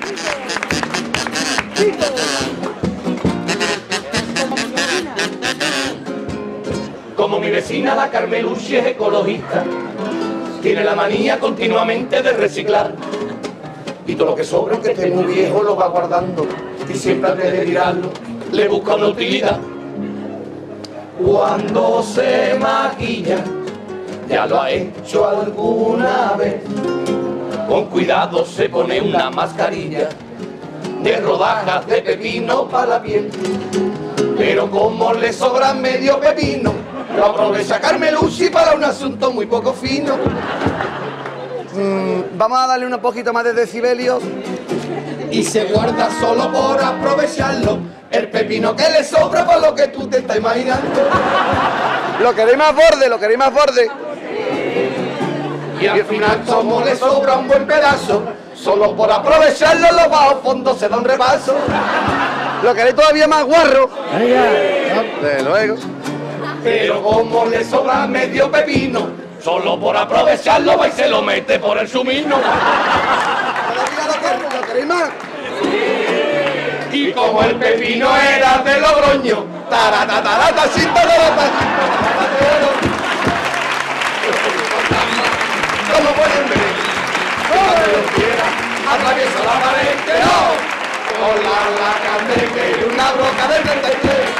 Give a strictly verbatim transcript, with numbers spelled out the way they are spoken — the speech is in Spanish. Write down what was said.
Como mi vecina la Carmelucci es ecologista, tiene la manía continuamente de reciclar. Y todo lo que sobra, que esté muy viejo, lo va guardando. Y siempre antes de tirarlo, le busca una utilidad. Cuando se maquilla, ya lo ha hecho alguna vez. Con cuidado se pone una mascarilla de rodajas de pepino para la piel. Pero como le sobra medio pepino, lo aprovecha Carmelucci para un asunto muy poco fino. Mm, vamos a darle un poquito más de decibelios. Y se guarda solo por aprovecharlo el pepino que le sobra para lo que tú te estás imaginando. Lo queréis más borde, lo queréis más borde. Y al final, como le sobra un buen pedazo, solo por aprovecharlo los bajos fondos se da un repaso. Lo queréis todavía más guarro. De luego. Pero como le sobra medio pepino, solo por aprovecharlo va y se lo mete por el sumino. ¿Lo queréis más? Y como el pepino era de Logroño, taratatarata, sin tarata, como pueden ver, cuando lo quiera, atraviesa la pared, que no, con la laca de que una broca de treinta y tres.